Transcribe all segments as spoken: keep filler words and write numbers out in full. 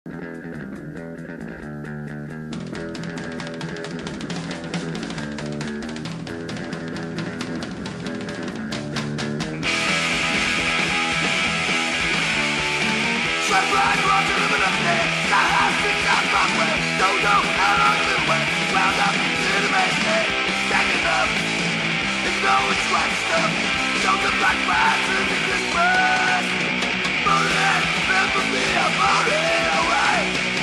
Don't know how long it went. Wound up in the basement, stacking up. It's no it's right stuff. Shows the black lights in the Christmas. Moaning, remember me, I'm moaning away.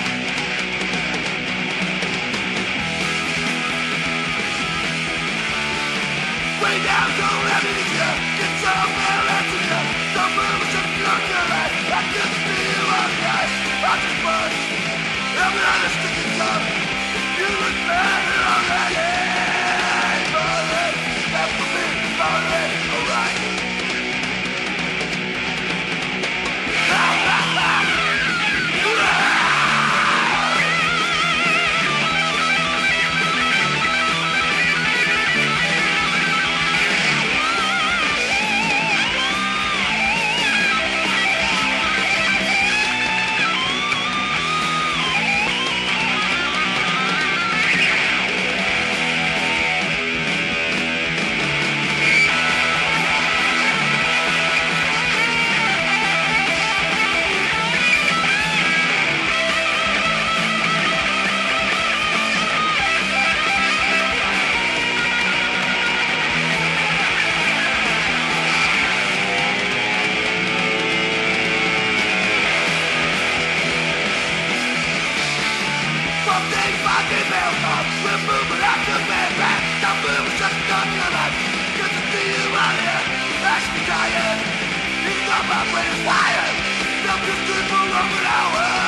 Way down, don't let me get you. Get some mail after you. Don't move, it's just your life. I can feel on the ice. I just punch. I'm not a sticky cup. You look better already. Falling, that for me, falling, alright. Ah, ah, ah. We're moving out the bed back. Don't move, shut the door to your life. Good to see you out here. Actually dying. It's not my brain is wired. Don't be good for over an hour.